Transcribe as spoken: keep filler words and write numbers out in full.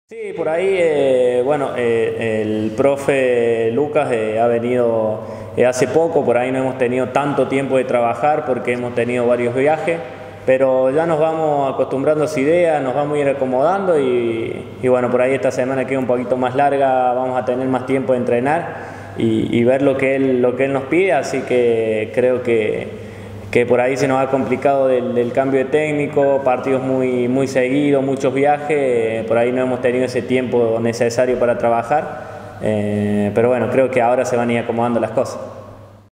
Sí, por ahí, eh, bueno, eh, el profe Lucas eh, ha venido eh, hace poco, por ahí no hemos tenido tanto tiempo de trabajar porque hemos tenido varios viajes, pero ya nos vamos acostumbrando a su idea, nos vamos a ir acomodando y, y bueno, por ahí esta semana que es un poquito más larga, vamos a tener más tiempo de entrenar y, y ver lo que él, lo que él nos pide, así que creo que que por ahí se nos ha complicado del, del cambio de técnico, partidos muy, muy seguidos, muchos viajes, por ahí no hemos tenido ese tiempo necesario para trabajar, eh, pero bueno, creo que ahora se van a ir acomodando las cosas.